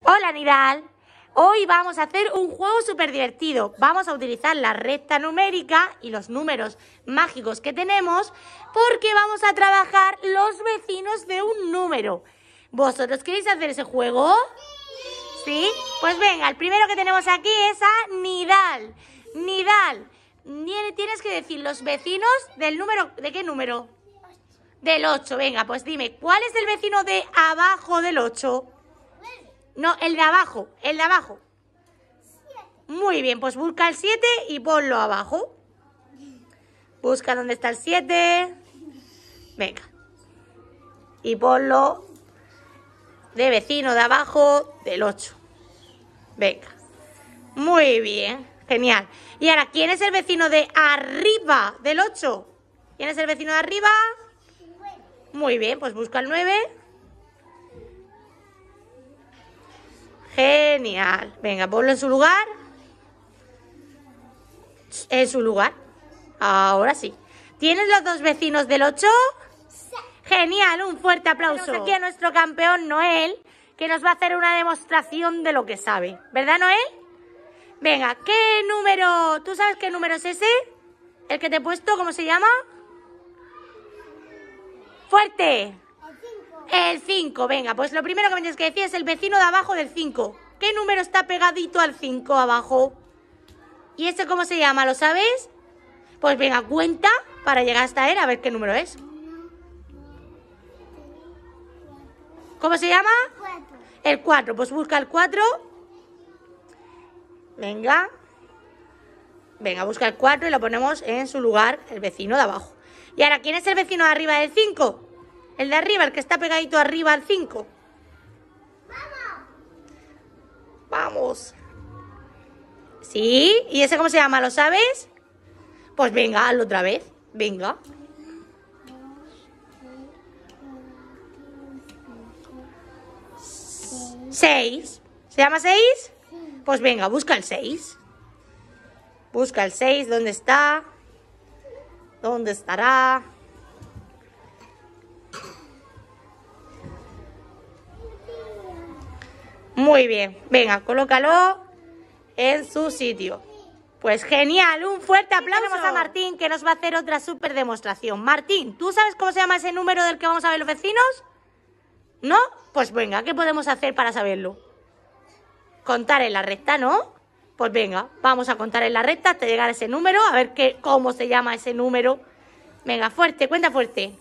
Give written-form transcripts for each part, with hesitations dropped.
Hola Nidal, hoy vamos a hacer un juego súper divertido. Vamos a utilizar la recta numérica y los números mágicos que tenemos porque vamos a trabajar los vecinos de un número. ¿Vosotros queréis hacer ese juego? ¿Sí? Pues venga, el primero que tenemos aquí es a Nidal. Nidal, tienes que decir los vecinos del número... ¿De qué número? Del 8. Venga, pues dime, ¿cuál es el vecino de abajo del 8? No, el de abajo, el de abajo. Muy bien, pues busca el 7 y ponlo abajo. Busca dónde está el 7. Venga. Y ponlo de vecino de abajo del 8. Venga. Muy bien, genial. Y ahora, ¿quién es el vecino de arriba del 8? ¿Quién es el vecino de arriba? Muy bien, pues busca el 9. Genial. Venga, ponlo en su lugar. En su lugar. Ahora sí. ¿Tienes los dos vecinos del 8? Sí. Genial, un fuerte aplauso. Tenemos aquí a nuestro campeón Noel, que nos va a hacer una demostración de lo que sabe. ¿Verdad, Noel? Venga, ¿qué número? ¿Tú sabes qué número es ese? ¿El que te he puesto? ¿Cómo se llama? ¡Fuerte! El 5, venga, pues lo primero que me tienes que decir es el vecino de abajo del 5. ¿Qué número está pegadito al 5 abajo? ¿Y ese cómo se llama? ¿Lo sabes? Pues venga, cuenta para llegar hasta él a ver qué número es. ¿Cómo se llama? 4. El 4, pues busca el 4. Venga. Venga, busca el 4 y lo ponemos en su lugar, el vecino de abajo. Y ahora, ¿quién es el vecino de arriba del 5? El de arriba, el que está pegadito arriba al 5. ¡Vamos! ¿Sí? ¿Y ese cómo se llama? ¿Lo sabes? Pues venga, hazlo otra vez. Venga. ¿6? ¿Se llama 6? Pues venga, busca el 6. Busca el 6. ¿Dónde está? ¿Dónde estará? Muy bien, venga, colócalo en su sitio. Pues genial, un fuerte aplauso. Tenemos a Martín que nos va a hacer otra súper demostración. Martín, ¿tú sabes cómo se llama ese número del que vamos a ver los vecinos? ¿No? Pues venga, ¿qué podemos hacer para saberlo? Contar en la recta, ¿no? Pues venga, vamos a contar en la recta hasta llegar a ese número, a ver cómo se llama ese número. Venga, fuerte, cuenta fuerte.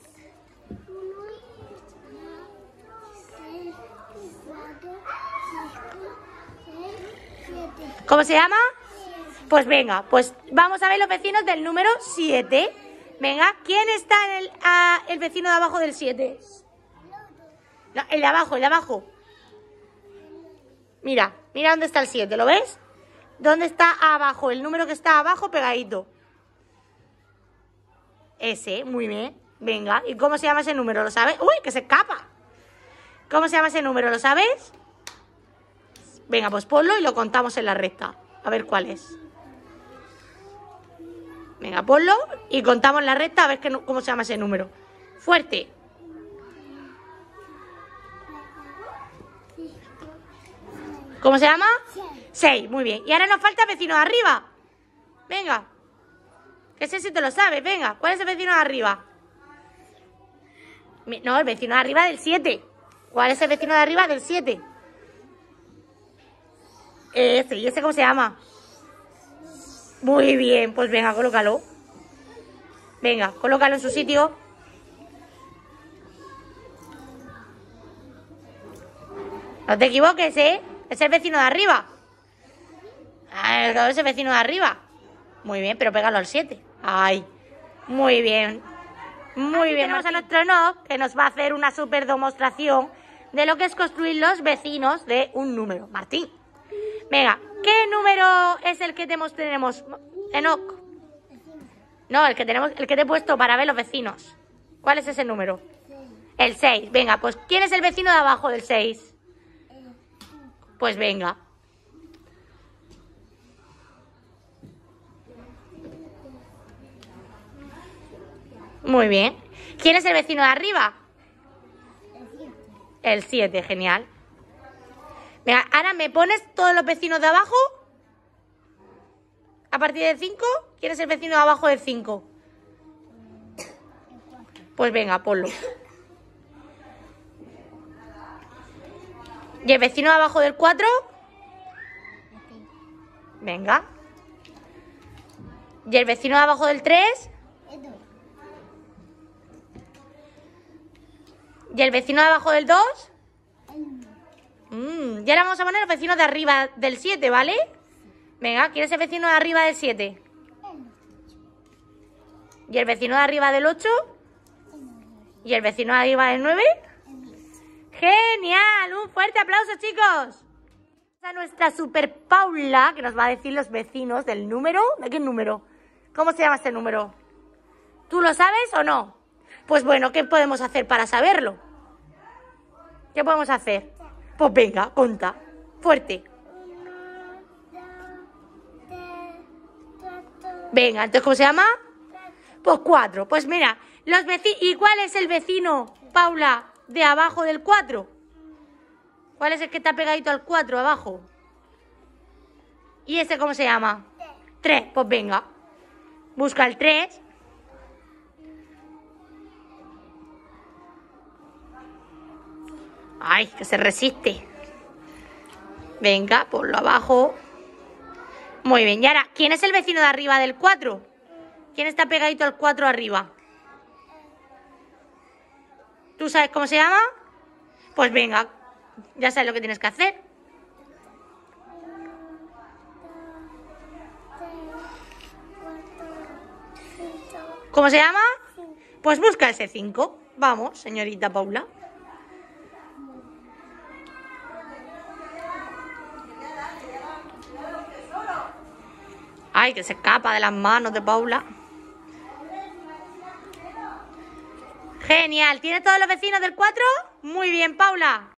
¿Cómo se llama? Pues venga, pues vamos a ver los vecinos del número 7. Venga, ¿quién está en el vecino de abajo del 7? No, el de abajo, el de abajo. Mira, mira dónde está el 7, ¿lo ves? ¿Dónde está abajo? El número que está abajo pegadito. Ese, muy bien. Venga, ¿y cómo se llama ese número? ¿Lo sabes? ¡Uy, que se escapa! ¿Cómo se llama ese número? ¿Lo sabes? Venga, pues ponlo y lo contamos en la recta. A ver cuál es. Venga, ponlo y contamos en la recta a ver cómo se llama ese número. Fuerte. ¿Cómo se llama? 6, muy bien. Y ahora nos falta el vecino de arriba. Venga. Que ese sí te lo sabes, venga. ¿Cuál es el vecino de arriba? No, el vecino de arriba del 7. ¿Cuál es el vecino de arriba del 7? Ese, ¿y ese cómo se llama? Muy bien, pues venga, colócalo. Venga, colócalo en su sitio. No te equivoques, ¿eh? Es el vecino de arriba. Es el vecino de arriba. Muy bien, pero pégalo al 7. Ay, muy bien. Muy bien. Tenemos a nuestro Enoch, que nos va a hacer una súper demostración de lo que es construir los vecinos de un número. Martín. Venga, ¿qué número es el que tenemos, Enoch? No, el que te he puesto para ver los vecinos. ¿Cuál es ese número? El 6. Venga, pues ¿quién es el vecino de abajo del 6? Pues venga. Muy bien. ¿Quién es el vecino de arriba? El 7, genial. Venga, ahora me pones todos los vecinos de abajo. A partir de 5, ¿quieres el vecino de abajo de 5? Pues venga, ponlo. ¿Y el vecino de abajo del 4? Venga. ¿Y el vecino de abajo del 3? ¿Y el vecino de abajo del 2? Y ahora vamos a poner los vecinos de arriba del 7, ¿vale? Venga, ¿quieres el vecino de arriba del 7? ¿Y el vecino de arriba del 8? ¿Y el vecino de arriba del 9? ¡Genial! ¡Un fuerte aplauso, chicos! A nuestra super Paula, que nos va a decir los vecinos del número... ¿De qué número? ¿Cómo se llama este número? ¿Tú lo sabes o no? Pues bueno, ¿qué podemos hacer para saberlo? ¿Qué podemos hacer? Pues venga, conta. Fuerte. Venga, entonces, ¿cómo se llama? Pues 4. Pues mira, los vecinos... ¿Y cuál es el vecino, Paula, de abajo del 4? ¿Cuál es el que está pegadito al 4 abajo? ¿Y ese cómo se llama? 3. Pues venga. Busca el 3. Ay, que se resiste. Venga, ponlo abajo. Muy bien. Y ahora, ¿quién es el vecino de arriba del 4? ¿Quién está pegadito al 4 arriba? ¿Tú sabes cómo se llama? Pues venga, ya sabes lo que tienes que hacer. ¿Cómo se llama? Pues busca ese 5. Vamos, señorita Paula. Ay, que se escapa de las manos de Paula. Genial. ¿Tienes todos los vecinos del 4? Muy bien, Paula.